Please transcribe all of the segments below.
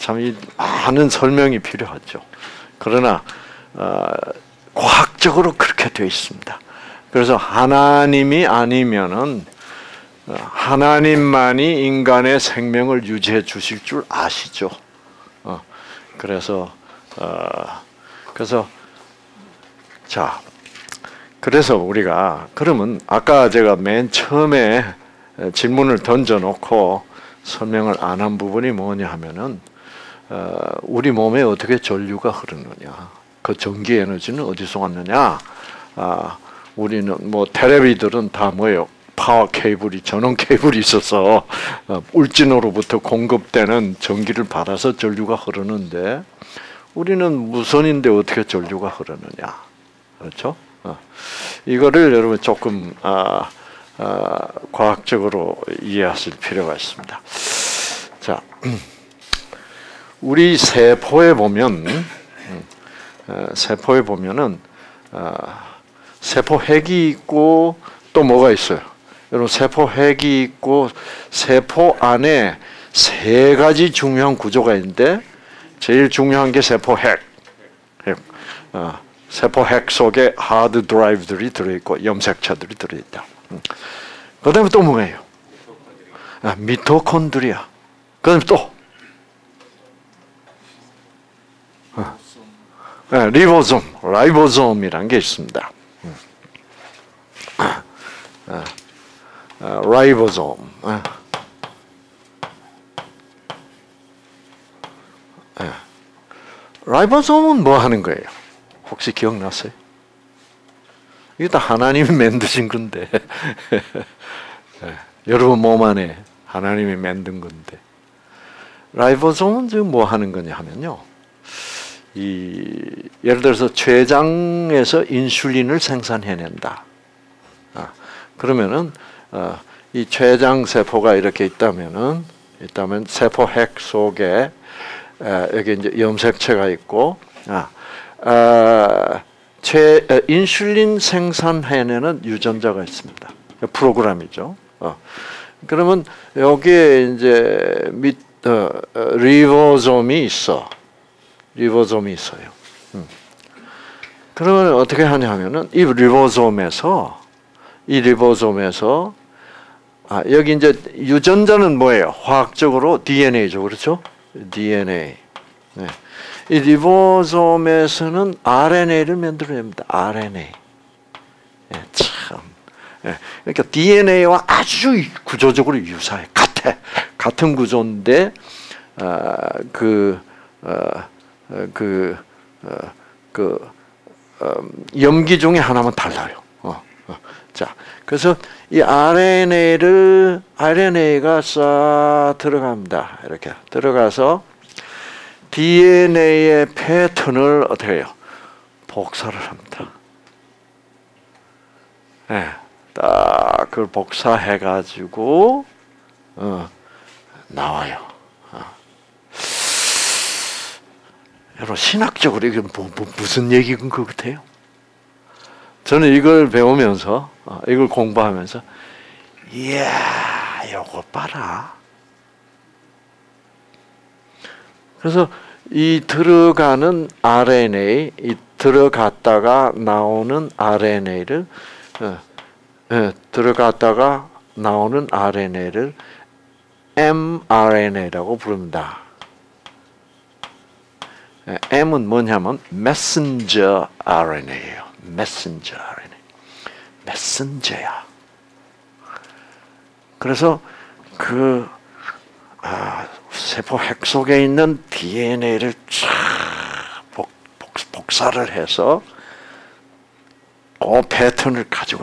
참 많은 설명이 필요하죠. 그러나 과학적으로 그렇게 되어 있습니다. 그래서 하나님이 아니면은 하나님만이 인간의 생명을 유지해 주실 줄 아시죠. 그래서 자, 그래서 우리가 그러면 아까 제가 맨 처음에 질문을 던져놓고 설명을 안 한 부분이 뭐냐 하면은 우리 몸에 어떻게 전류가 흐르느냐, 그 전기 에너지는 어디서 왔느냐. 우리는 뭐 텔레비들은 다 뭐예요? 파워 케이블이, 전원 케이블이 있어서 울진으로부터 공급되는 전기를 받아서 전류가 흐르는데 우리는 무선인데 어떻게 전류가 흐르느냐, 그렇죠? 이거를 여러분 조금 과학적으로 이해하실 필요가 있습니다. 자, 우리 세포에 보면은 세포 핵이 있고 또 뭐가 있어요? 여러분, 세포 핵이 있고 세포 안에 세 가지 중요한 구조가 있는데 제일 중요한 게 세포 핵. 세포 핵 속에 하드 드라이브들이 들어있고 염색체들이 들어있다. 그 다음에 또 뭐예요? 미토콘드리아. 그 다음에 또 라이보솜이라는 게 있습니다. 라이보솜. 라이보솜은 뭐 하는 거예요? 혹시 기억나세요? 이게 다 하나님이 만드신 건데 여러분 몸 안에 하나님이 만든 건데 라이보솜은 지금 뭐 하는 거냐 하면요, 예를 들어서 췌장에서 인슐린을 생산해낸다. 그러면은 이 췌장 세포가 이렇게 있다면 세포 핵 속에 여기 이제 염색체가 있고 인슐린 생산해내는 유전자가 있습니다. 프로그램이죠. 그러면 여기에 이제 리보솜이 있어요. 그러면 어떻게 하냐면은 이 리보솜에서 여기 이제 유전자는 뭐예요? 화학적으로 DNA죠, 그렇죠? DNA. 네. 이 리보솜에서는 RNA를 만들어냅니다. RNA. 네, 참. 네. 그러니까 DNA와 아주 구조적으로 유사해. 같은 구조인데 염기 중에 하나만 달라요. 자, 그래서 이 RNA가 싹 들어갑니다. 이렇게 들어가서 DNA의 패턴을 어떻게 해요? 복사를 합니다. 네, 딱 그걸 복사해가지고 나와요. 여러분, 신학적으로 이게 무슨 얘기인 것 같아요? 저는 이걸 배우면서, 이걸 공부하면서, 이야, 이거 봐라. 그래서 이 들어가는 RNA, 이 들어갔다가 나오는 RNA를, mRNA라고 부릅니다. M은 뭐냐면 messenger RNA예요. messenger RNA. 메신저야. 그래서 세포 핵 속에 있는 DNA를 복사를 해서 그 패턴을 가지고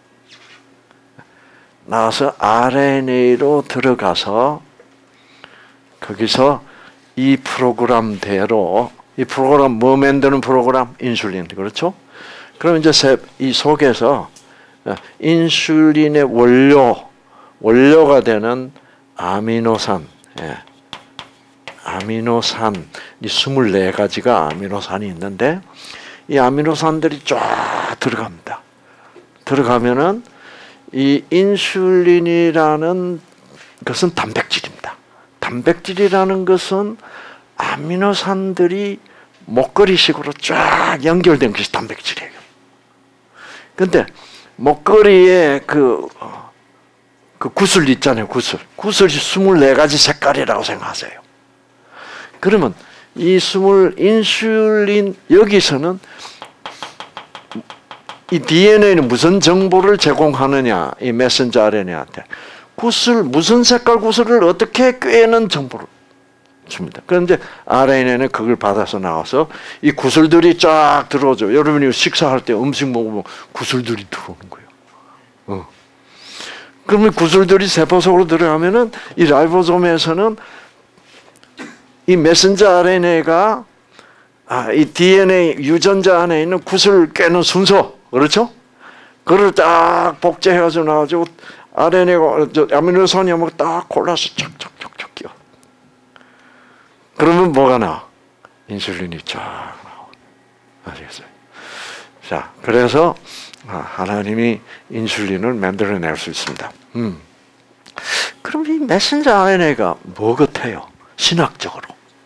나와서 RNA로 들어가서 거기서 이 프로그램대로, 이 프로그램 뭐 만드는 프로그램? 인슐린, 그렇죠? 그럼 이제 이 속에서 인슐린의 원료가 되는 아미노산, 이 24가지가 아미노산이 있는데 이 아미노산들이 쫙 들어갑니다. 들어가면은 이 인슐린이라는 것은 단백질입니다. 단백질이라는 것은 아미노산들이 목걸이식으로 쫙 연결된 것이 단백질이에요. 근데 목걸이에 그 구슬 있잖아요. 구슬이 24가지 색깔이라고 생각하세요. 그러면 이 인슐린 여기서는 이 DNA는 무슨 정보를 제공하느냐, 이 메신저 RNA한테 무슨 색깔 구슬을 어떻게 꿰는 정보를 줍니다. 그런데 RNA는 그걸 받아서 나와서 이 구슬들이 쫙 들어오죠. 여러분이 식사할 때 음식 먹으면 구슬들이 들어오는 거예요. 그러면 구슬들이 세포 속으로 들어가면은 이 라이보솜에서는 이 메신저 RNA가 이 DNA 유전자 안에 있는 구슬을 꿰는 순서, 그렇죠? 그걸 딱 복제해가지고 나와가지고 RNA가 아미노산이 딱 골라서 쫙쫙쫙쫙 끼워. 그러면 뭐가 나와? 인슐린이 쫙 나와. 아시겠어요? 자, 그래서 하나님이 인슐린을 만들어낼 수 있습니다. 그럼 이 메신저 RNA가 뭐 같아요? 신학적으로.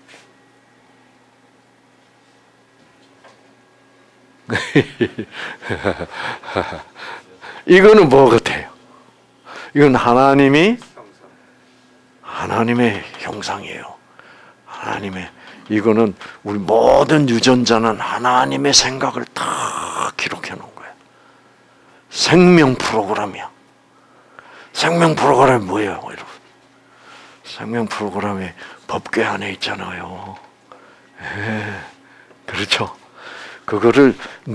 이거는 뭐 같아요? 이건 하나님의 형상이에요. 이거는 우리 모든 유전자는 하나님의 생각을 다 기록해 놓은 거예요. 생명 프로그램이야. 생명 프로그램이 뭐예요, 여러분? 생명 프로그램이 법궤 안에 있잖아요. 그렇죠? 그거를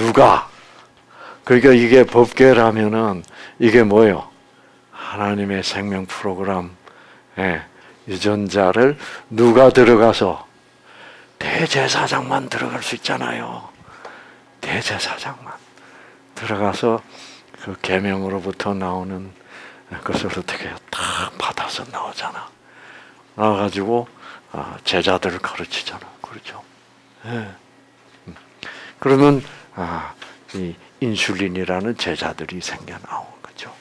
그러니까 이게 법궤라면은 이게 뭐예요? 하나님의 생명 프로그램, 유전자를 누가 들어가서 대제사장만 들어갈 수 있잖아요. 대제사장만 들어가서 그 계명으로부터 나오는 것을 어떻게 딱 받아서 나오잖아. 나와가지고 제자들을 가르치잖아. 그렇죠? 그러면 이 인슐린이라는 제자들이 생겨 나온 거죠.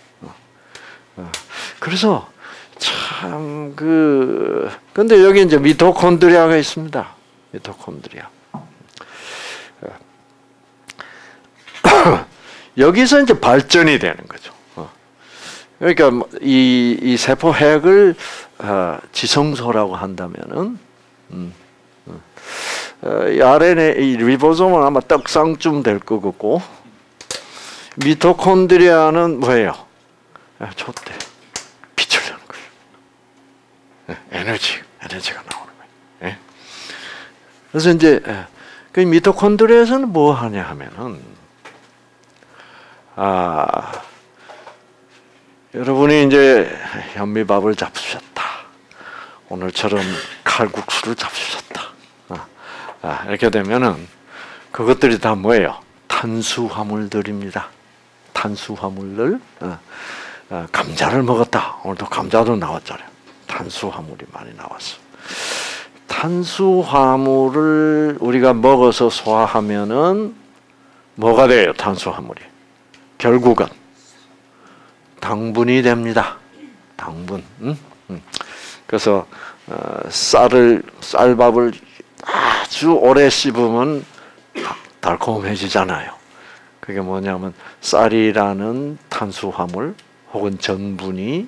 그래서 참 근데 여기 이제 미토콘드리아가 있습니다. 미토콘드리아. 여기서 이제 발전이 되는 거죠. 그러니까 이 세포 핵을 지성소라고 한다면은 이 RNA, 이 리보솜은 아마 떡상쯤 될 것 같고, 미토콘드리아는 뭐예요? 촛대, 빛을 내는 거예요. 에너지가 나오는 거예요. 그래서 이제 그 미토콘드리아에서는 뭐 하냐 하면은 여러분이 이제 현미밥을 잡수셨다. 오늘처럼 칼국수를 잡수셨다. 이렇게 되면은 그것들이 다 뭐예요? 탄수화물들입니다. 탄수화물들. 감자를 먹었다. 오늘도 감자도 나왔잖아요. 탄수화물이 많이 나왔어. 탄수화물을 우리가 먹어서 소화하면은 뭐가 돼요? 탄수화물이. 결국은 당분이 됩니다. 당분. 그래서 쌀밥을 아주 오래 씹으면 달콤해지잖아요. 그게 뭐냐면 쌀이라는 탄수화물 혹은 전분이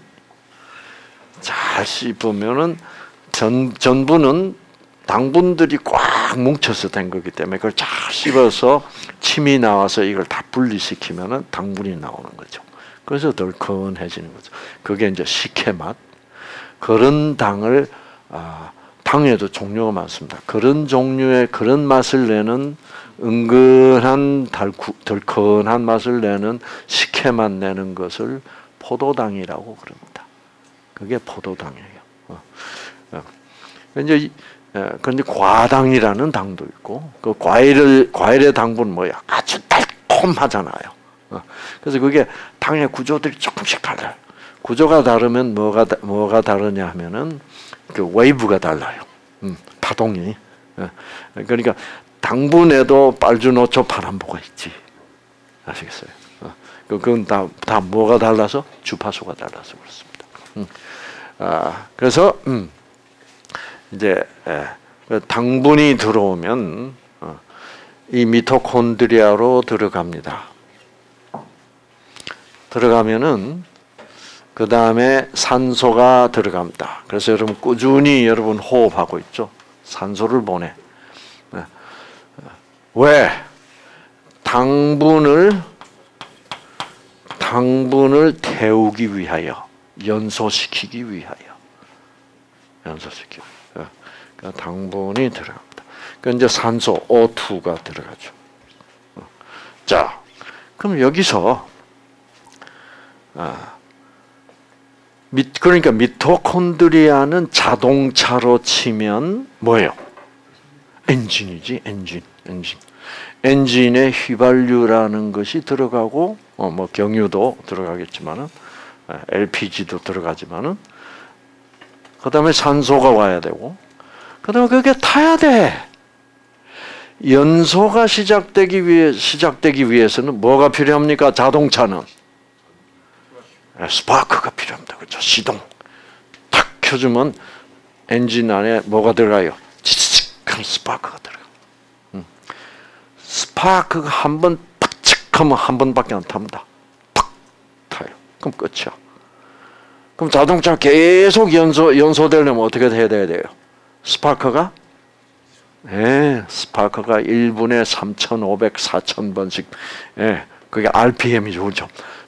잘 씹으면은 전분은 당분들이 꽉 뭉쳐서 된 거기 때문에 그걸 잘 씹어서 침이 나와서 이걸 다 분리시키면은 당분이 나오는 거죠. 그래서 덜컹해지는 거죠. 그게 이제 식혜맛. 그런 당을 당에도 종류가 많습니다. 그런 종류의 그런 맛을 내는 은근한 덜컹한 맛을 내는 식혜맛 내는 것을 포도당이라고 그럽니다. 그게 포도당이에요. 이제 근데 과당이라는 당도 있고 그 과일의 당분은 뭐야? 아주 달콤하잖아요. 그래서 그게 당의 구조들이 조금씩 달라요. 구조가 다르면 뭐가 다르냐 하면은 그 웨이브가 달라요. 파동이. 그러니까 당분에도 빨주노초 파남보가 있지. 아시겠어요? 그건 다 뭐가 달라서 주파수가 달라서 그렇습니다. 그래서 이제 당분이 들어오면 이 미토콘드리아로 들어갑니다. 들어가면은 그 다음에 산소가 들어갑니다. 그래서 여러분 꾸준히 여러분 호흡하고 있죠. 산소를 보내. 왜? 당분을 태우기 위하여, 연소시키기 위하여, 연소시키기 위하여. 그러니까 당분이 들어갑니다. 그러니까 이제 산소 O2가 들어가죠. 자, 그럼 여기서 그러니까 미토콘드리아는 자동차로 치면 뭐예요? 엔진이지, 엔진. 엔진에 휘발유라는 것이 들어가고, 뭐 경유도 들어가겠지만은, LPG도 들어가지만은, 그 다음에 산소가 와야 되고, 그 다음에 그게 타야 돼. 연소가 시작되기 위해서는 뭐가 필요합니까? 자동차는 스파크가 필요합니다. 그렇죠? 시동 탁 켜주면 엔진 안에 뭐가 들어가요? 치치치한 스파크가 들어가. 스파크가 한번 팍측하면 한 번밖에 안 탑니다. 팍 타요. 그럼 끝이야. 그럼 자동차 계속 연소되려면 어떻게 해야 돼요? 스파크가? 네, 스파크가 1분에 3,500, 4,000번씩. 예, 그게 RPM이죠. 그렇죠?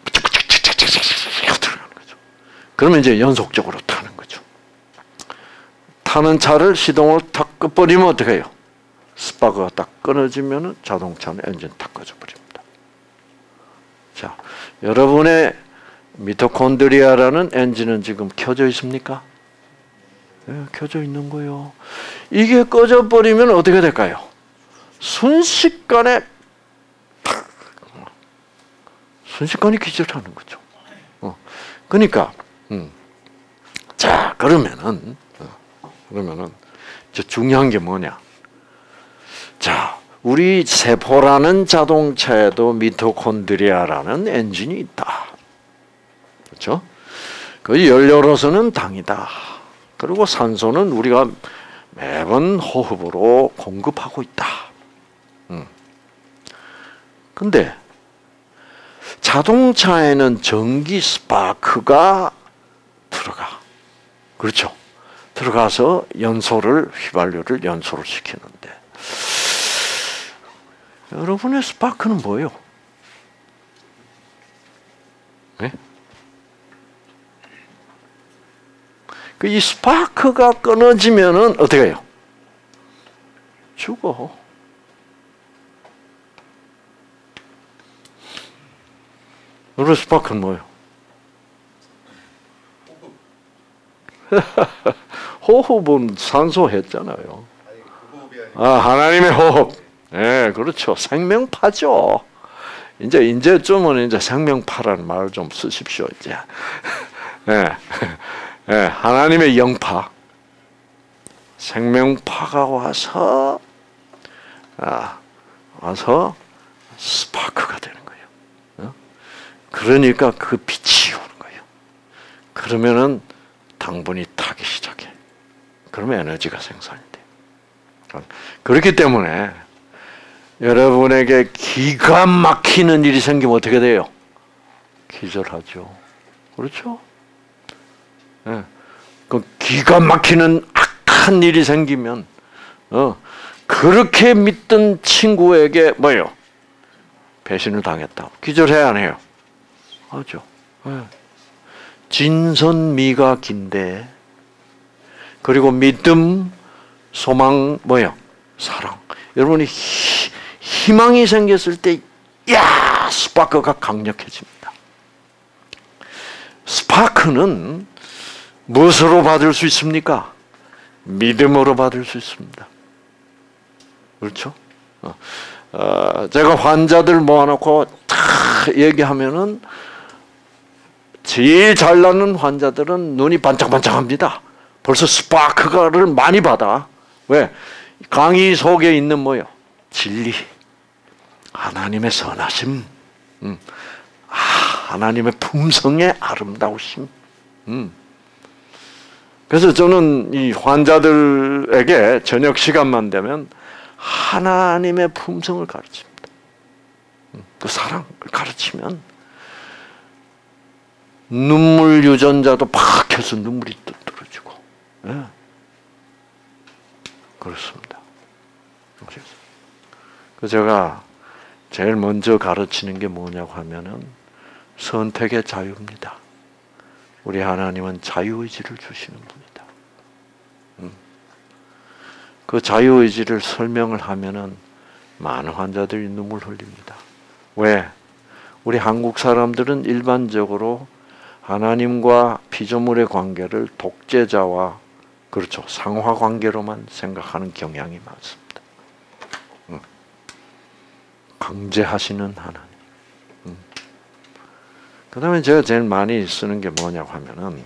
들어가는 거죠. 그러면 이제 연속적으로 타는 거죠. 타는 차를 시동을 탁 꺼버리면 어떻게 해요? 스파크가 딱 끊어지면 자동차는 엔진 탁 꺼져버립니다. 자, 여러분의 미토콘드리아라는 엔진은 지금 켜져 있습니까? 네, 켜져 있는 거예요. 이게 꺼져버리면 어떻게 될까요? 순식간에 기절하는 거죠. 그러니까 자, 그러면은 중요한 게 뭐냐? 자, 우리 세포라는 자동차에도 미토콘드리아라는 엔진이 있다. 그렇죠? 그 연료로서는 당이다. 그리고 산소는 우리가 매번 호흡으로 공급하고 있다. 근데 자동차에는 전기 스파크가 들어가. 그렇죠? 들어가서 휘발유를 연소를 시키는데 여러분의 스파크는 뭐예요? 네? 이 스파크가 끊어지면은 어떻게 해요? 죽어. 여러분 스파크는 뭐예요? 호흡은 산소 했잖아요. 하나님의 호흡. 네, 그렇죠. 생명파죠. 이제 좀은 생명파라는 말을 좀 쓰십시오. 이제. 네. 네, 하나님의 영파, 생명파가 와서 스파크가 되는 거예요. 그러니까 그 빛이 오는 거예요. 그러면은 당분이 타기 시작해. 그러면 에너지가 생산이 돼. 그렇기 때문에 여러분에게 기가 막히는 일이 생기면 어떻게 돼요? 기절하죠. 그렇죠? 네. 그 기가 막히는 악한 일이 생기면 그렇게 믿던 친구에게 뭐예요? 배신을 당했다. 기절해야 안 해요? 하죠. 네. 진선미가 긴데 그리고 믿음, 소망, 뭐예요? 사랑. 여러분이 희망이 생겼을 때 스파크가 강력해집니다. 스파크는 무엇으로 받을 수 있습니까? 믿음으로 받을 수 있습니다. 그렇죠? 제가 환자들 모아놓고 다 얘기하면은 제일 잘 나는 환자들은 눈이 반짝반짝합니다. 벌써 스파크를 많이 받아. 왜? 강의 속에 있는 뭐요? 진리, 하나님의 선하심, 하나님의 품성의 아름다우심. 그래서 저는 이 환자들에게 저녁 시간만 되면 하나님의 품성을 가르칩니다. 그 사랑을 가르치면 눈물 유전자도 팍 해서 눈물이 떨어지고, 예. 그렇습니다. 그래서 제가 제일 먼저 가르치는 게 뭐냐고 하면은 선택의 자유입니다. 우리 하나님은 자유의지를 주시는 분이다. 그 자유의지를 설명을 하면은 많은 환자들이 눈물 흘립니다. 왜? 우리 한국 사람들은 일반적으로 하나님과 피조물의 관계를 독재자와 그렇죠. 상하 관계로만 생각하는 경향이 많습니다. 강제하시는 하나님. 그 다음에 제가 제일 많이 쓰는 게 뭐냐고 하면은,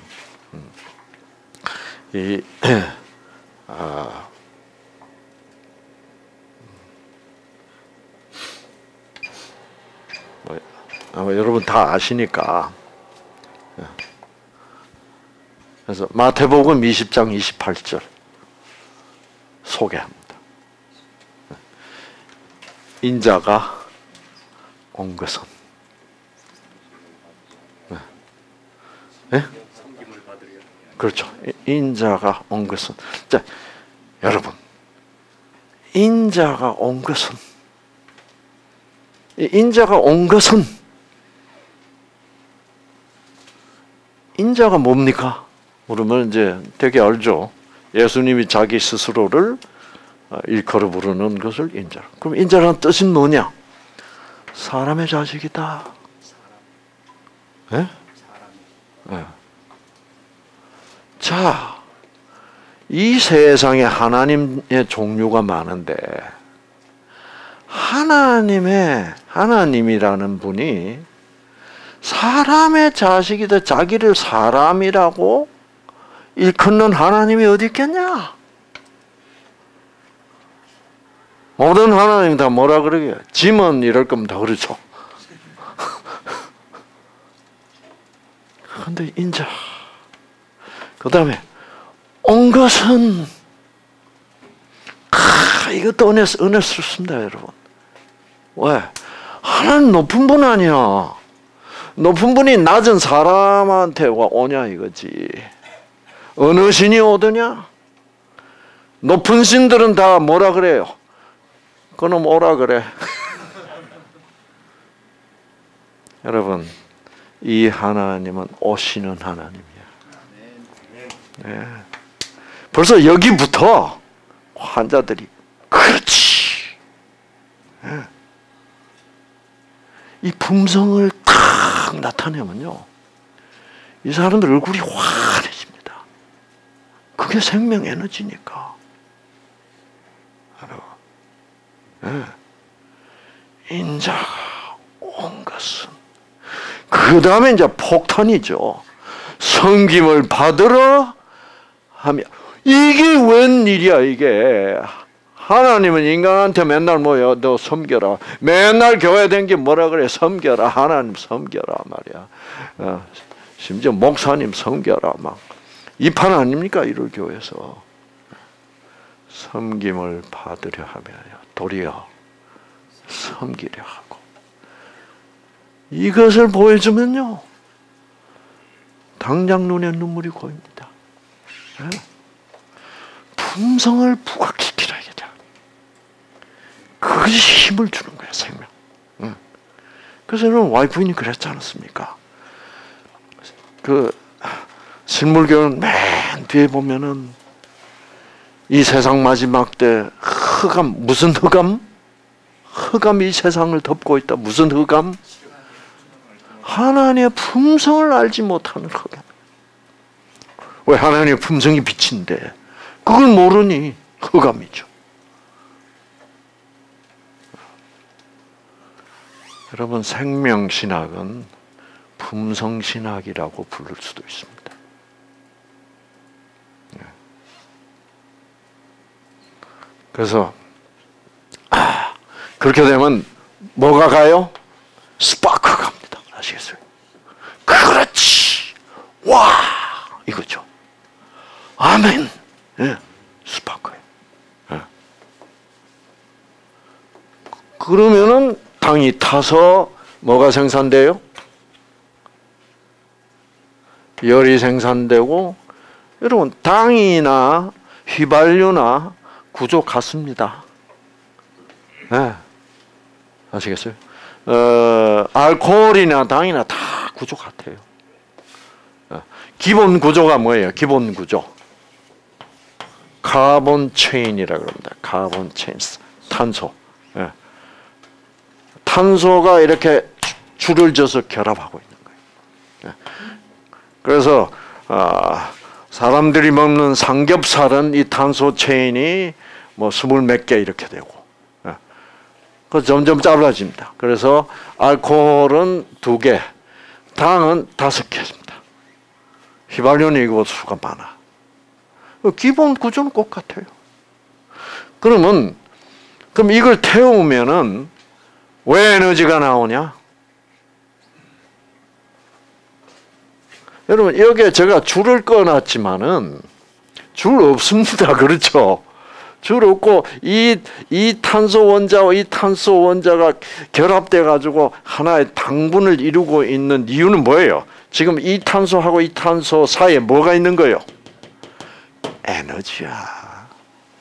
아마 여러분 다 아시니까. 그래서 마태복음 20장 28절 소개합니다. 인자가 온 것은, 네? 그렇죠. 인자가 온 것은, 자, 여러분, 인자가 온 것은, 인자가 뭡니까? 그러면 이제 되게 알죠. 예수님이 자기 스스로를 일컬어 부르는 것을 인자. 그럼 인자라는 뜻은 뭐냐? 사람의 자식이다. 네? 네. 자, 이 세상에 하나님의 종류가 많은데 하나님이라는 분이 사람의 자식이다, 자기를 사람이라고 일컫는 하나님이 어디 있겠냐? 모든 하나님 다 뭐라 그러게요? 짐은 이럴 거면 다 그렇죠. 그런데 인자. 그 다음에 온 것은, 이것도 은혜스럽습니다, 여러분. 왜? 하나님 높은 분 아니야. 높은 분이 낮은 사람한테 오냐 이거지. 어느 신이 오더냐? 높은 신들은 다 뭐라 그래요? 그놈 오라 그래. 여러분, 이 하나님은 오시는 하나님이야. 네. 벌써 여기부터 환자들이 그렇지. 네. 이 품성을 딱 나타내면요, 이 사람들 얼굴이 환해집니다. 그게 생명 에너지니까. 네. 인자가 온 것은, 그 다음에 이제 폭탄이죠. 섬김을 받으러 하며. 이게 웬일이야 이게. 하나님은 인간한테 맨날 뭐요? 너 섬겨라. 맨날 교회 댕기 뭐라 그래? 섬겨라. 하나님 섬겨라 말이야. 심지어 목사님 섬겨라 막. 이 판 아닙니까? 이를 교회에서. 섬김을 받으려 하며요. 도리어 섬기려 하고. 이것을 보여주면요, 당장 눈에 눈물이 고입니다. 품성을 부각시키라 이게. 그것이 힘을 주는 거야, 생명. 그래서 저는 와이프인이 그랬지 않았습니까? 그 실물교는 맨 뒤에 보면은 이 세상 마지막 때 흑암, 무슨 흑암? 흑암이 이 세상을 덮고 있다. 무슨 흑암? 하나님의 품성을 알지 못하는 흑암. 왜? 하나님의 품성이 빛인데 그걸 모르니 흑암이죠. 여러분, 생명신학은 품성신학이라고 부를 수도 있습니다. 그래서 그렇게 되면 뭐가 가요? 스파크가 갑니다. 아시겠어요? 그렇지! 와! 이거죠. 아멘. 예, 스파크예요. 예. 그러면은 당이 타서 뭐가 생산돼요? 열이 생산되고, 여러분 당이나 휘발유나 구조 같습니다. 네. 아시겠어요? 알코올이나 당이나 다 구조 같아요. 기본 구조가 뭐예요? 기본 구조. 카본 체인이라고 합니다. 카본 체인. 탄소. 예. 탄소가 이렇게 줄을 져서 결합하고 있는 거예요. 예. 그래서 사람들이 먹는 삼겹살은 이 탄소 체인이 뭐 20몇 개 이렇게 되고, 예. 그 점점 짧아집니다. 그래서 알코올은 2개, 당은 5개입니다. 휘발유는 이거 수가 많아. 기본 구조는 똑같아요. 그럼 이걸 태우면은 왜 에너지가 나오냐? 여러분, 여기에 제가 줄을 꺼놨지만은 줄 없습니다. 그렇죠? 줄 없고 이 탄소 원자와 이 탄소 원자가 결합돼 가지고 하나의 당분을 이루고 있는 이유는 뭐예요? 지금 이 탄소하고 이 탄소 사이에 뭐가 있는 거예요? 에너지야.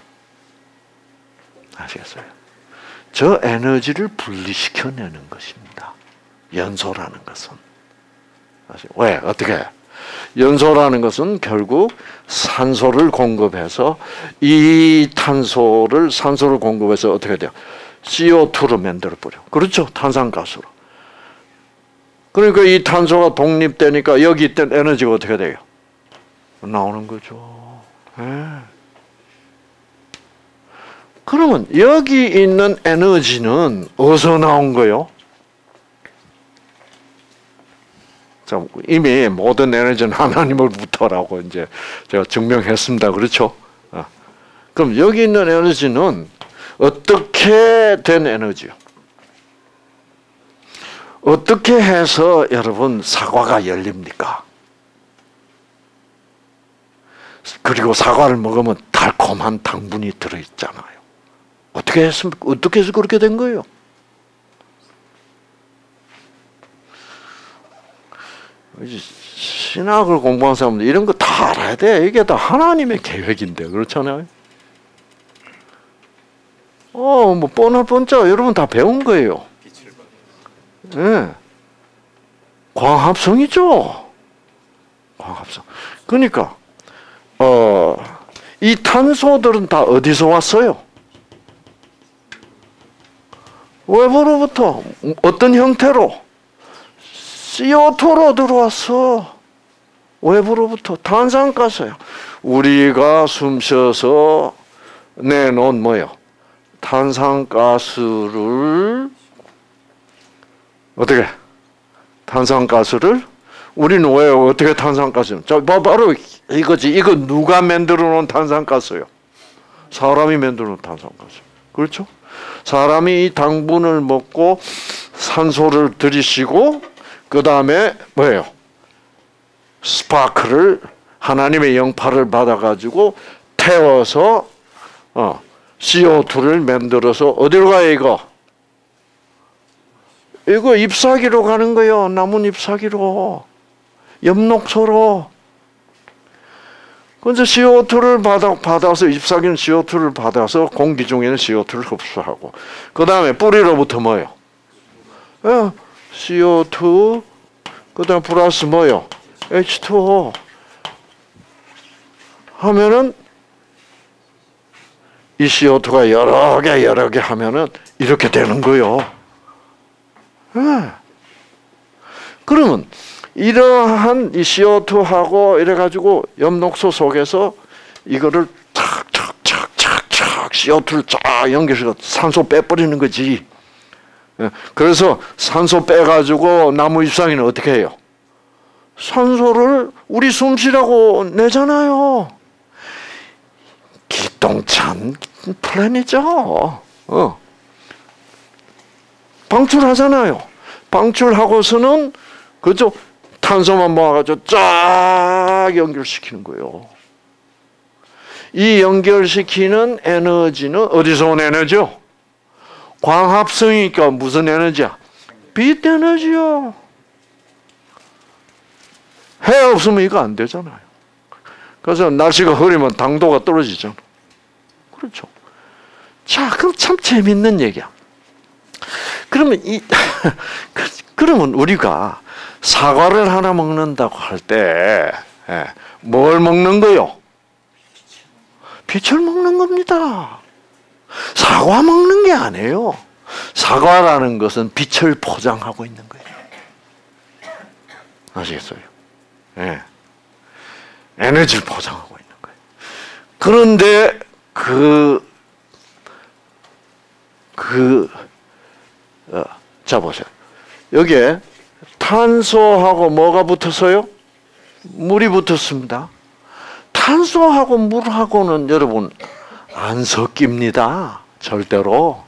아시겠어요? 저 에너지를 분리시켜내는 것입니다. 연소라는 것은. 왜? 어떻게? 연소라는 것은 결국 산소를 공급해서 이 산소를 공급해서 어떻게 돼요? CO2로 만들어버려. 그렇죠? 탄산가스로. 그러니까 이 탄소가 독립되니까 여기 있던 에너지가 어떻게 돼요? 나오는 거죠. 네. 그러면 여기 있는 에너지는 어디서 나온 거예요? 이미 모든 에너지는 하나님으로부터라고 이제 제가 증명했습니다. 그렇죠? 그럼 여기 있는 에너지는 어떻게 된 에너지요? 어떻게 해서 여러분 사과가 열립니까? 그리고 사과를 먹으면 달콤한 당분이 들어있잖아요. 어떻게 해서 그렇게 된 거예요? 신학을 공부한 사람들 이런 거 다 알아야 돼. 이게 다 하나님의 계획인데, 그렇잖아요. 뭐 뻔할 뻔짜 여러분 다 배운 거예요. 네. 광합성이죠. 광합성. 그러니까 이 탄소들은 다 어디서 왔어요? 외부로부터. 어떤 형태로? CO2로 들어왔어. 외부로부터. 탄산가스예요. 우리가 숨 쉬어서 내놓은 뭐예요? 탄산가스를 어떻게? 탄산가스를 우리는 왜 어떻게 탄산가스? 바로 이거지. 이거 누가 만들어 놓은 탄산가스예요? 사람이 만들어 놓은 탄산가스. 그렇죠? 사람이 이 당분을 먹고 산소를 들이쉬고 그 다음에 뭐예요? 스파크를 하나님의 영파를 받아가지고 태워서 CO2를 만들어서 어디로 가요 이거? 이거 잎사귀로 가는 거예요. 나뭇 잎사귀로. 엽록소로. 그래서 CO2를 받아서 잎사귀는 CO2를 받아서 공기 중에는 CO2를 흡수하고 그 다음에 뿌리로부터 뭐예요? CO2 그 다음 플러스 뭐예요? H2O 하면은 이 CO2가 여러 개 하면은 이렇게 되는 거예요. 그러면 이러한 이 CO2하고 이래가지고 엽록소 속에서 이거를 착착착착착 CO2를 쫙 연결해서 산소 빼버리는 거지. 그래서 산소 빼가지고 나무 잎사귀는 어떻게 해요? 산소를 우리 숨쉬라고 내잖아요. 기똥찬 플랜이죠. 방출하잖아요. 방출하고서는 그죠? 탄소만 모아가지고 쫙 연결시키는 거예요. 이 연결시키는 에너지는 어디서 온 에너지요? 광합성이니까 무슨 에너지야? 빛 에너지요. 해 없으면 이거 안 되잖아요. 그래서 날씨가 흐리면 당도가 떨어지잖아. 그렇죠. 자, 그럼 참 재밌는 얘기야. 그러면 그러면 우리가 사과를 하나 먹는다고 할 때 뭘 먹는 거요? 빛을 먹는 겁니다. 사과 먹는 게 아니에요. 사과라는 것은 빛을 포장하고 있는 거예요. 아시겠어요? 예. 에너지를 포장하고 있는 거예요. 그런데 자 보세요. 여기에 탄소하고 뭐가 붙었어요? 물이 붙었습니다. 탄소하고 물하고는 여러분 안 섞입니다. 절대로.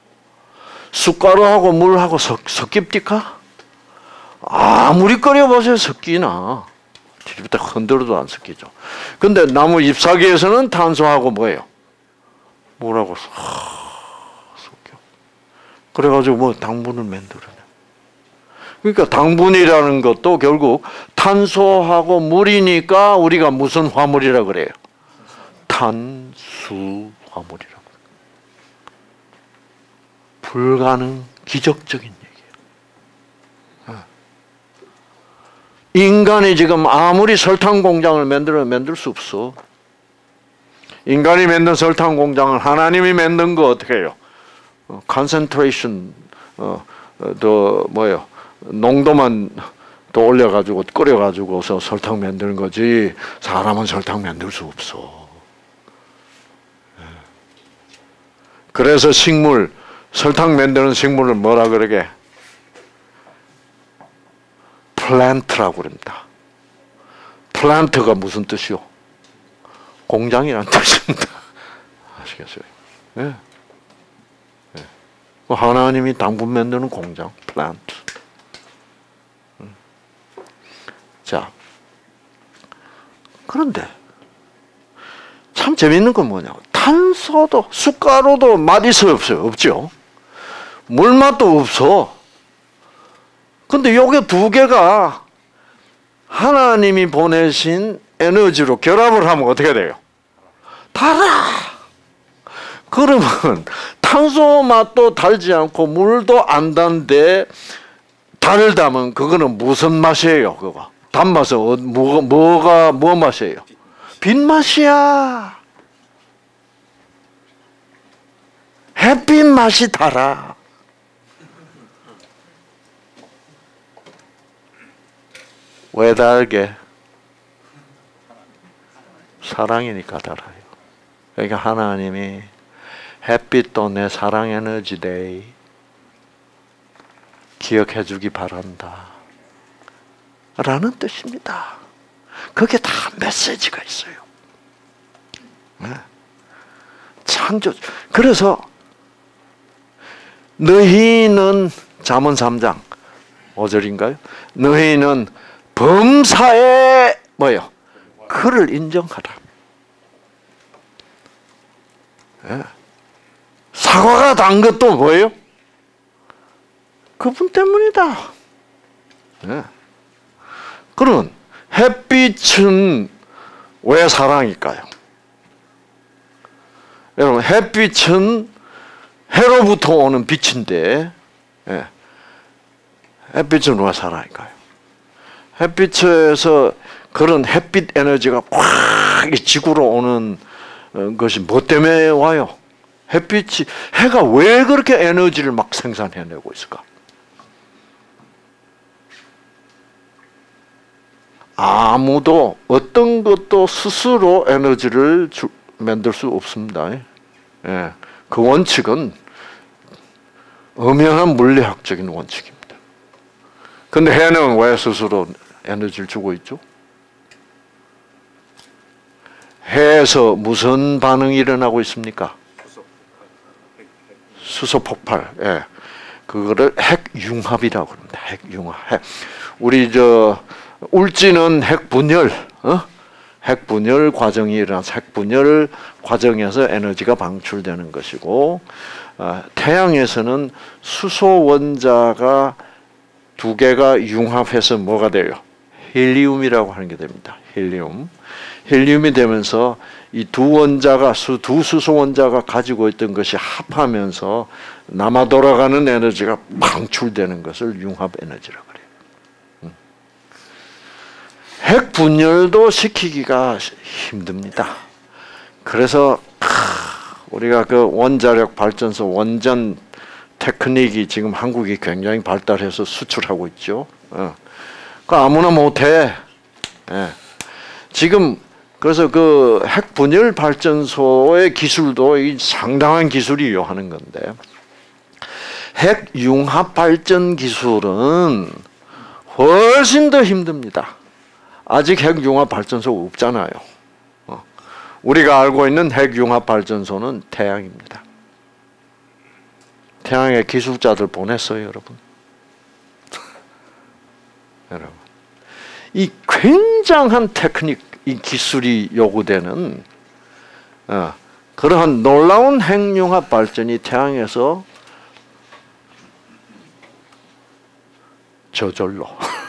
숟가루하고 물하고 섞입니까? 아무리 끓여보세요. 섞이나. 뒤집다 흔들어도 안 섞이죠. 근데 나무 잎사귀에서는 탄소하고 뭐예요? 물하고 섞여. 그래가지고 뭐 당분을 만들어내. 그러니까 당분이라는 것도 결국 탄소하고 물이니까 우리가 무슨 화물이라 그래요? 탄수화물이라고. 불가능, 기적적인 얘기예요. 인간이 지금 아무리 설탕 공장을 만들 수 없어. 인간이 만든 설탕 공장을 하나님이 만든 거 어떻게 해요? 컨센트레이션, 뭐예요? 농도만 더 올려가지고 끓여가지고서 설탕 만드는 거지. 사람은 설탕 만들 수 없어. 그래서 설탕 만드는 식물을 뭐라 그러게? 플랜트라고 그럽니다. 플랜트가 무슨 뜻이요? 공장이란 뜻입니다. 아시겠어요? 네. 네. 하나님이 당분 만드는 공장, 플랜트. 자, 그런데 참 재밌는 건 뭐냐고. 탄소도, 숟가루도 맛 있어요, 없어요? 없죠. 물맛도 없어. 근데 요게 두 개가 하나님이 보내신 에너지로 결합을 하면 어떻게 돼요? 달아. 그러면 탄소 맛도 달지 않고 물도 안 단데 달다면 그거는 무슨 맛이에요? 그거 단맛은 뭐 맛이에요? 빛 맛이야. 햇빛 맛이 달아. 왜 달게? 사랑이니까 달아요. 그러니까 하나님이 햇빛도 내 사랑 에너지 데이 기억해 주기 바란다 라는 뜻입니다. 그게 다 메시지가 있어요. 네. 창조. 그래서 너희는 잠언 3장 5절인가요? 너희는 범사에 뭐요? 그를 인정하라. 네. 사과가 단 것도 뭐예요? 그분 때문이다. 네. 그러면 햇빛은 왜 사랑일까요? 여러분 햇빛은 해로부터 오는 빛인데 햇빛은 왜 사랑일까요? 햇빛에서 그런 햇빛 에너지가 꽉 지구로 오는 것이 뭐 때문에 와요? 해가 왜 그렇게 에너지를 막 생산해내고 있을까? 아무도 어떤 것도 스스로 에너지를 만들 수 없습니다. 예. 그 원칙은 엄연한 물리학적인 원칙입니다. 근데 해는 왜 스스로 에너지를 주고 있죠? 해에서 무슨 반응이 일어나고 있습니까? 수소 폭발. 예. 그거를 핵융합이라고 합니다. 핵융합. 우리 울지는 핵분열, 핵분열 과정이 일어나서 핵분열 과정에서 에너지가 방출되는 것이고, 태양에서는 수소 원자가 두 개가 융합해서 뭐가 돼요? 헬리움이라고 하는 게 됩니다. 헬리움. 헬리움이 되면서 이 두 원자가 두 수소 원자가 가지고 있던 것이 합하면서 남아 돌아가는 에너지가 방출되는 것을 융합 에너지라고 그래요. 핵 분열도 시키기가 힘듭니다. 그래서 우리가 그 원자력 발전소 원전 테크닉이 지금 한국이 굉장히 발달해서 수출하고 있죠. 그 아무나 못해. 지금 그래서 그 핵 분열 발전소의 기술도 상당한 기술이 요하는 건데, 핵 융합 발전 기술은 훨씬 더 힘듭니다. 아직 핵 융합 발전소가 없잖아요. 우리가 알고 있는 핵 융합 발전소는 태양입니다. 태양에 기술자들 보냈어요, 여러분. 여러분, 이 굉장한 테크닉, 이 기술이 요구되는 그러한 놀라운 핵융합 발전이 태양에서 저절로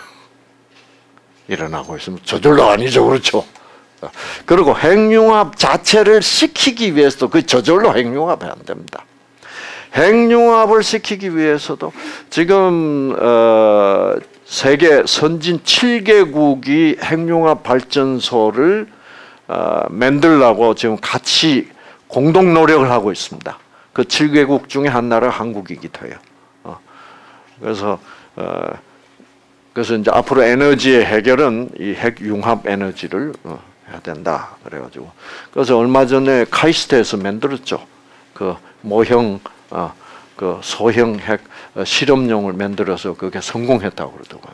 일어나고 있으면, 저절로 아니죠, 그렇죠? 그리고 핵융합 자체를 시키기 위해서도 그 저절로 핵융합이 안 됩니다. 핵융합을 시키기 위해서도 지금 세계 선진 7개국이 핵융합 발전소를 만들려고 지금 같이 공동 노력을 하고 있습니다. 그 7개국 중에 한 나라가 한국이기도 해요. 그래서 이제 앞으로 에너지의 해결은 이 핵융합 에너지를 해야 된다. 그래가지고 그래서 얼마 전에 카이스트에서 만들었죠. 그 모형 그 소형 핵 실험용을 만들어서 그게 성공했다고 그러더라고요.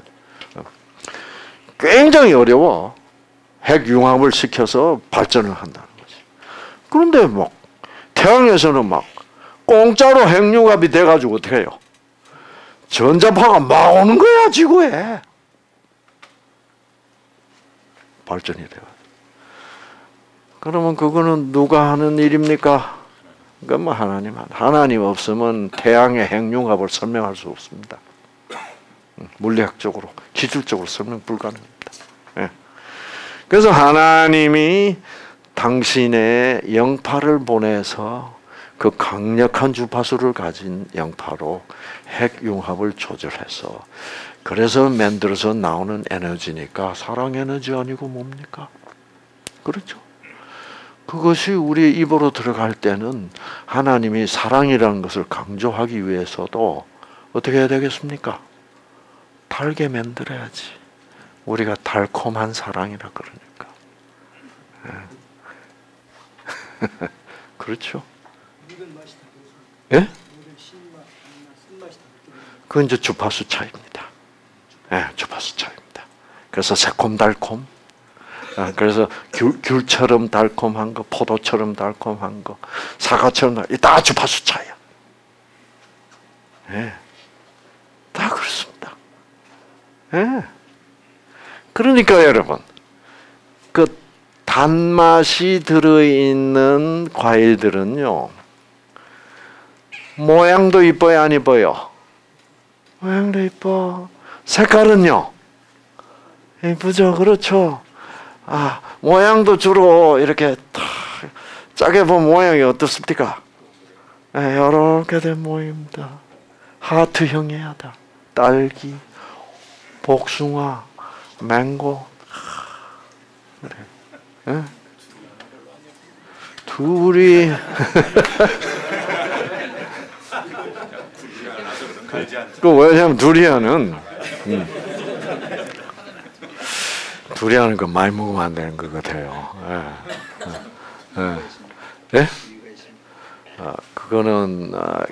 굉장히 어려워. 핵 융합을 시켜서 발전을 한다는 거지. 그런데 막 태양에서는 막 공짜로 핵 융합이 돼가지고 어떻게 해요? 전자파가 막 오는 거야, 지구에. 발전이 돼요. 그러면 그거는 누가 하는 일입니까? 그건 뭐 하나님 없으면 태양의 핵융합을 설명할 수 없습니다. 물리학적으로, 기술적으로 설명 불가능합니다. 그래서 하나님이 당신의 영파를 보내서 그 강력한 주파수를 가진 영파로 핵융합을 조절해서, 그래서 만들어서 나오는 에너지니까 사랑 에너지 아니고 뭡니까? 그렇죠. 그것이 우리 입으로 들어갈 때는 하나님이 사랑이라는 것을 강조하기 위해서도 어떻게 해야 되겠습니까? 달게 만들어야지. 우리가 달콤한 사랑이라 그러니까. 그렇죠? 예? 그건 이제 주파수 차이입니다. 주파수 차이입니다. 그래서 새콤달콤. 그래서 귤처럼 달콤한 거, 포도처럼 달콤한 거, 사과처럼 다 주파수 차이야. 다 그렇습니다. 그러니까 여러분, 그 단맛이 들어있는 과일들은요, 모양도 이뻐요, 안 이뻐요? 모양도 이뻐. 색깔은요, 이쁘죠, 그렇죠? 모양도 주로 이렇게 짜게 보면 모양이 어떻습니까? 이렇게 된 모양입니다. 하트형이야, 다. 딸기, 복숭아, 망고. 그래. 둘이 왜냐면 두리안은 두리안은 그 많이 먹으면 안 되는 것 같아요. 네? 그거는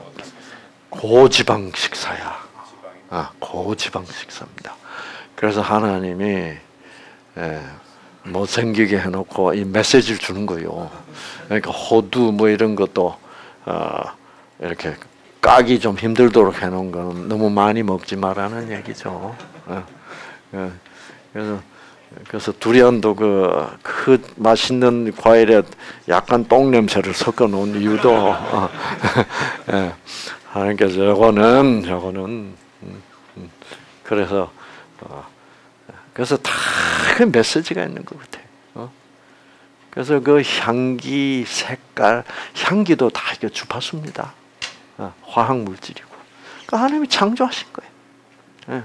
고지방 식사야. 고지방 식사입니다. 그래서 하나님이 못생기게 해놓고 이 메시지를 주는 거예요. 그러니까 호두 뭐 이런 것도 이렇게 까기 좀 힘들도록 해놓은 거는 너무 많이 먹지 말라는 얘기죠. 그래서 그래서 두리안도 그 맛있는 과일에 약간 똥 냄새를 섞어 놓은 이유도 예, 하나님께서 저거는 그래서 다 그 메시지가 있는 것 같아요. 그래서 그 향기, 색깔, 향기도 다 이게 주파수입니다. 화학 물질이고. 그러니까 하나님이 창조하신 거예요.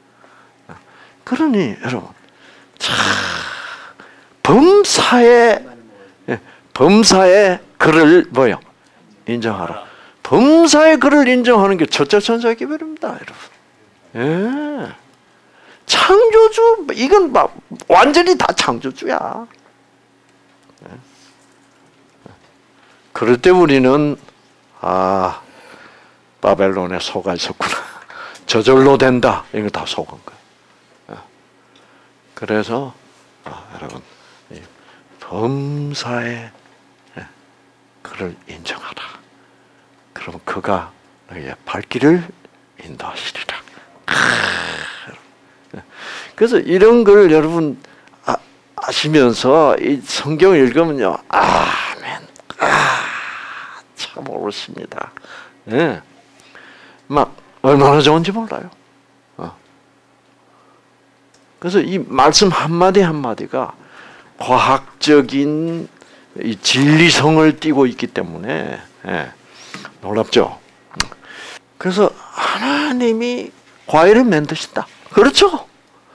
그러니 여러분, 범사의 글을 뭐요? 인정하라. 범사의 글을 인정하는 게 첫째 천사의 기별입니다, 여러분. 예. 창조주, 이건 막 완전히 다 창조주야. 그럴 때 우리는 바벨론에 속아 있었구나. 저절로 된다. 이거 다 속은 거야. 그래서 여러분, 범사의 그를 인정하라. 그럼 그가 너희의 발길을 인도하시리라. 그래서 이런 걸 여러분 아시면서 이 성경을 읽으면요, 아멘, 참 옳습니다. 네. 막 얼마나 좋은지 몰라요. 그래서 이 말씀 한마디 한마디가 과학적인 이 진리성을 띠고 있기 때문에 놀랍죠. 그래서 하나님이 과일을 만드신다. 그렇죠?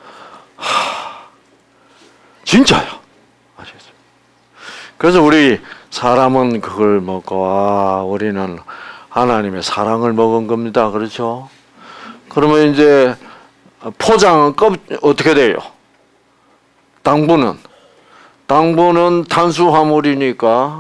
진짜요. 아시겠어요? 그래서 우리 사람은 그걸 먹고 우리는 하나님의 사랑을 먹은 겁니다. 그렇죠? 그러면 이제 포장은 어떻게 돼요? 당분은 탄수화물이니까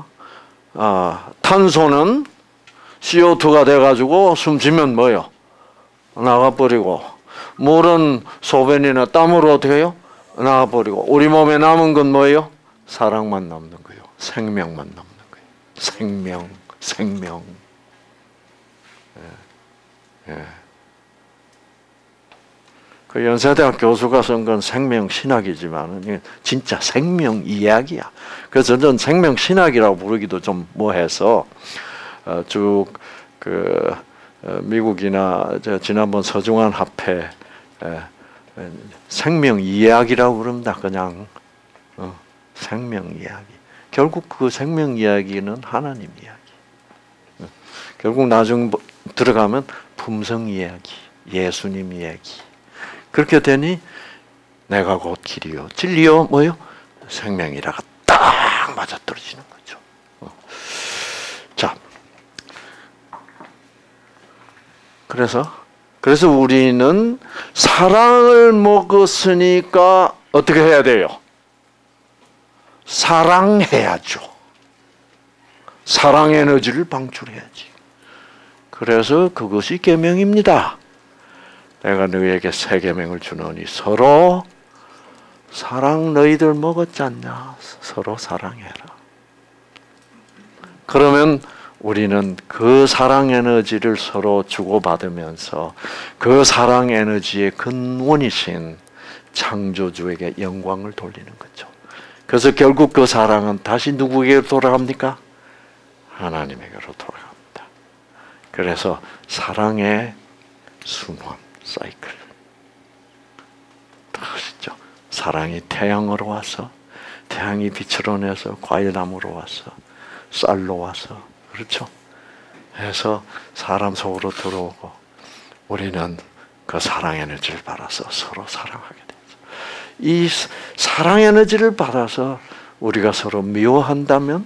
탄소는 CO2가 돼가지고 숨쉬면 뭐요? 나가버리고, 물은 소변이나 땀으로 어떻게 해요? 나가버리고, 우리 몸에 남은 건 뭐예요? 사랑만 남는 거예요. 생명만 남는 거예요. 생명. 그 연세대학 교수가 쓴 건 생명신학이지만 진짜 생명 이야기야. 그래서 저는 생명신학이라고 부르기도 좀 뭐해서 미국이나 지난번 서중환 합회 생명 이야기라고 부릅니다. 그냥 생명 이야기. 결국 그 생명 이야기는 하나님 이야기. 결국 나중 들어가면 품성 이야기, 예수님 이야기. 그렇게 되니 내가 곧 길이요, 진리요, 뭐요? 생명이라가 딱 맞아떨어지는 거죠. 자, 그래서 우리는 사랑을 먹었으니까 어떻게 해야 돼요? 사랑해야죠. 사랑 에너지를 방출해야지. 그래서 그것이 계명입니다. 내가 너희에게 새 계명을 주노니 서로 사랑. 너희들 먹었지 않냐? 서로 사랑해라. 그러면 우리는 그 사랑 에너지를 서로 주고받으면서 그 사랑 에너지의 근원이신 창조주에게 영광을 돌리는 거죠. 그래서 결국 그 사랑은 다시 누구에게 돌아갑니까? 하나님에게로 돌아갑니다. 그래서 사랑의 순환, 사이클. 아시죠? 사랑이 태양으로 와서, 태양이 빛으로 내서 과일나무로 와서, 쌀로 와서, 그렇죠? 해서 사람 속으로 들어오고 우리는 그 사랑 에너지를 받아서 서로 사랑하게 되죠. 이 사랑 에너지를 받아서 우리가 서로 미워한다면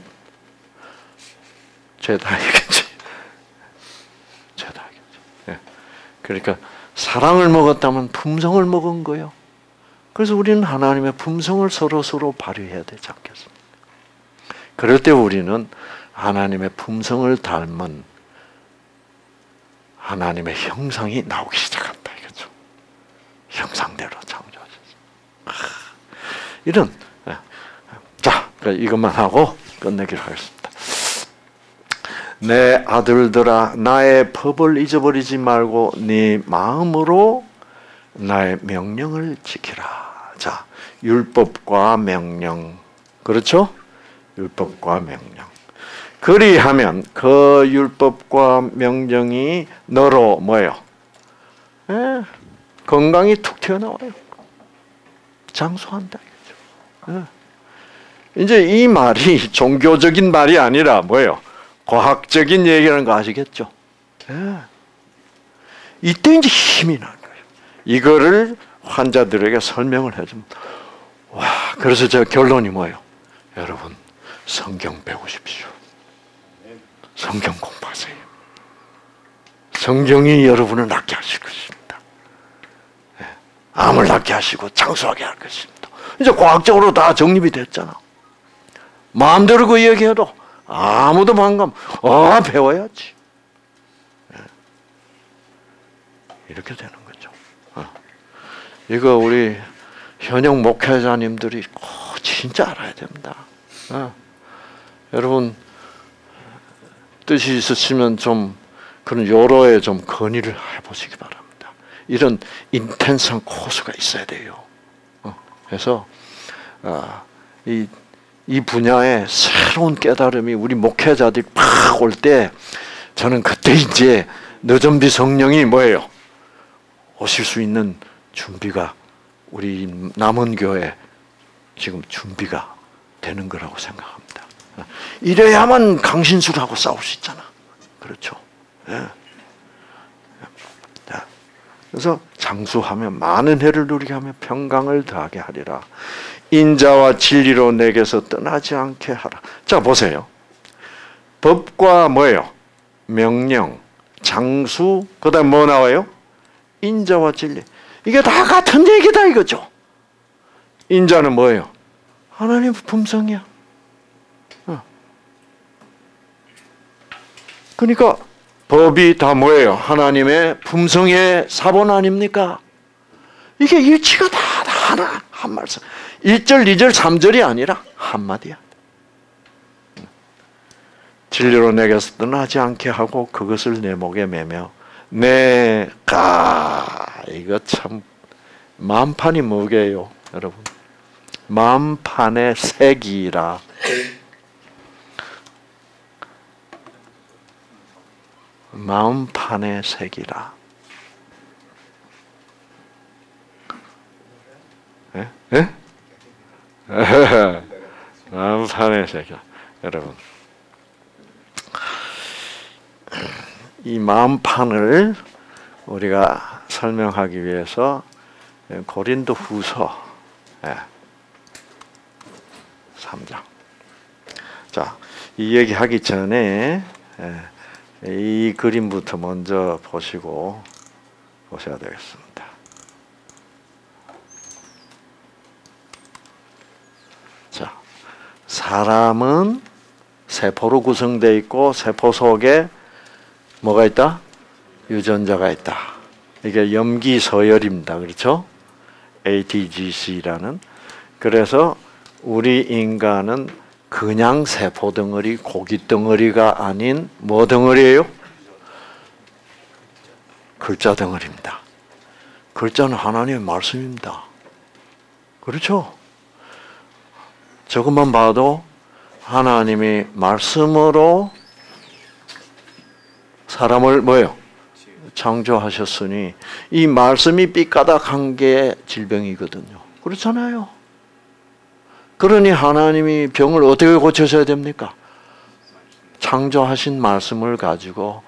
죄다이겠지. 죄다이겠지. 예. 그러니까 사랑을 먹었다면 품성을 먹은 거예요. 그래서 우리는 하나님의 품성을 서로 발휘해야 되지 않겠습니까? 그럴 때 우리는 하나님의 품성을 닮은 하나님의 형상이 나오기 시작한다, 이거죠. 형상대로 창조하셨어요. 이런, 자, 이것만 하고 끝내기로 하겠습니다. 내 아들들아, 나의 법을 잊어버리지 말고 네 마음으로 나의 명령을 지키라. 자, 율법과 명령. 그렇죠? 율법과 명령. 그리하면 그 율법과 명령이 너로 뭐예요? 건강이 툭 튀어나와요. 장수한다. 이제 이 말이 종교적인 말이 아니라 뭐예요? 과학적인 얘기라는 거 아시겠죠? 이때 이제 힘이 나는 거예요. 이거를 환자들에게 설명을 해주면, 와, 그래서 제 결론이 뭐예요? 여러분, 성경 배우십시오. 성경 공부하세요. 성경이 여러분을 낫게 하실 것입니다. 암을 낫게 하시고 장수하게 할 것입니다. 이제 과학적으로 다 정립이 됐잖아. 마음대로 그 얘기해도 아무도 반감. 배워야지. 이렇게 되는 거죠. 이거 우리 현역 목회자님들이 진짜 알아야 됩니다. 여러분 뜻이 있으시면 좀 그런 요로에 좀 건의를 해보시기 바랍니다. 이런 인텐스한 코스가 있어야 돼요. 그래서 이 분야에 새로운 깨달음이 우리 목회자들이 팍 올 때 저는 그때 이제 너전비 성령이 뭐예요? 오실 수 있는 준비가 우리 남은 교회 지금 준비가 되는 거라고 생각합니다. 이래야만 강신술하고 싸울 수 있잖아. 그렇죠? 그래서 장수하며 많은 해를 누리게 하며 평강을 더하게 하리라. 인자와 진리로 내게서 떠나지 않게 하라. 자, 보세요. 법과 뭐예요? 명령, 장수, 그 다음 뭐 나와요? 인자와 진리. 이게 다 같은 얘기다 이거죠. 인자는 뭐예요? 하나님의 품성이야. 그러니까 법이 다 뭐예요? 하나님의 품성의 사본 아닙니까? 이게 일치가 다 하나, 한 말씀. 1절, 2절, 3절이 아니라 한마디야. 진리로 내게서 떠나지 않게 하고 그것을 내 목에 매며 내가 이거 참 만판이 뭐게요, 여러분? 만판의 색이라. 마음판의 색이라. 마음판의 색이라. 여러분, 이 마음판을 우리가 설명하기 위해서 고린도 후서 3장. 자, 이 얘기 하기 전에 이 그림부터 먼저 보셔야 되겠습니다. 자, 사람은 세포로 구성되어 있고 세포 속에 뭐가 있다? 유전자가 있다. 이게 염기서열입니다. 그렇죠? ATGC라는. 그래서 우리 인간은 그냥 세포 덩어리, 고기 덩어리가 아닌 뭐 덩어리예요? 글자 덩어리입니다. 글자는 하나님의 말씀입니다. 그렇죠? 저것만 봐도 하나님이 말씀으로 사람을 뭐예요? 창조하셨으니 이 말씀이 삐까닥한 게 질병이거든요. 그렇잖아요. 그러니 하나님이 병을 어떻게 고쳐셔야 됩니까? 창조하신 말씀을 가지고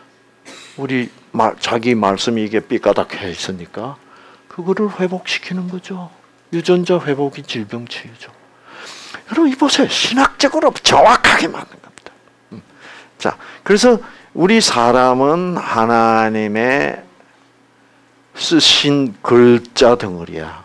자기 말씀이 이게 삐까닥해 있으니까 그거를 회복시키는 거죠. 유전자 회복이 질병 치유죠. 여러분 이보세요. 신학적으로 정확하게 맞는 겁니다. 자, 그래서 우리 사람은 하나님의 쓰신 글자 덩어리야.